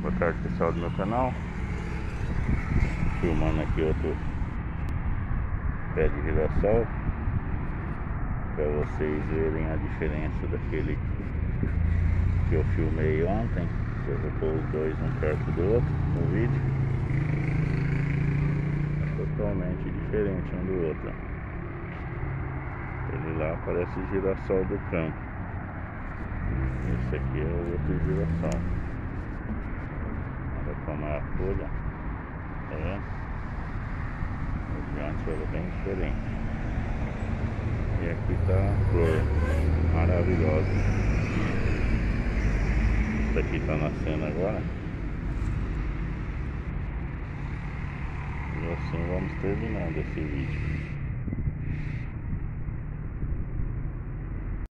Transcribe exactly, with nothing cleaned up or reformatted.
Boa tarde, pessoal do meu canal. Filmando aqui outro pé de girassol para vocês verem a diferença daquele que eu filmei ontem. Eu vou pôr os dois um perto do outro no vídeo. É totalmente diferente um do outro. Ele lá parece girassol do campo. Esse aqui é o outro girassol. Olha como é a folha. Tá vendo? O diante era bem diferente. E aqui tá a flor maravilhosa. Essa aqui tá nascendo agora. E assim vamos terminando esse vídeo.